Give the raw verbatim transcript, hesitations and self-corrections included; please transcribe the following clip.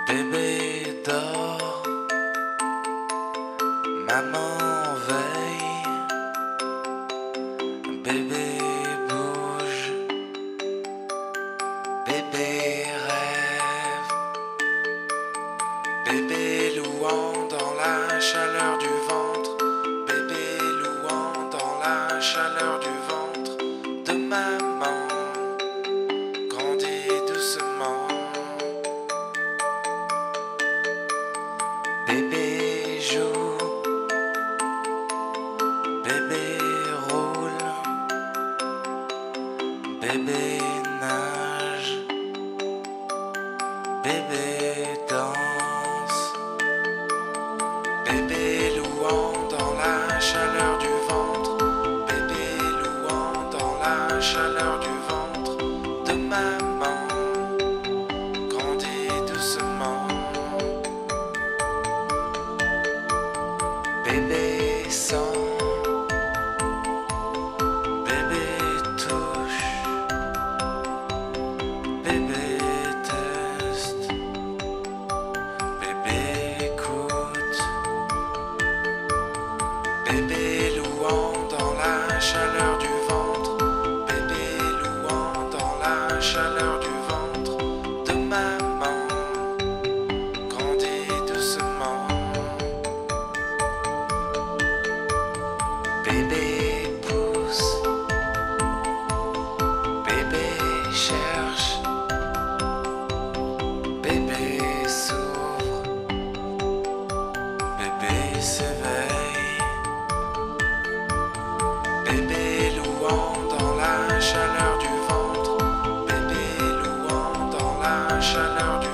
Bébé dort, maman veille, bébé bouge, bébé rêve, bébé louant dans la chaleur du ventre, bébé louant dans la chaleur du ventre de maman, grandit doucement. Bébé joue, bébé roule, bébé nage, bébé danse, bébé louant dans la chaleur du ventre, bébé louant dans la chaleur du ventre de maman, grandit doucement. Bébé sent, bébé touche, bébé teste, bébé écoute, bébé louant dans la chaleur du ventre, bébé louant dans la chaleur du ventre de maman, grandit doucement. Bébé pousse, bébé cherche, bébé s'ouvre, bébé s'éveille, bébé louant dans la chaleur du ventre, bébé louant dans la chaleur du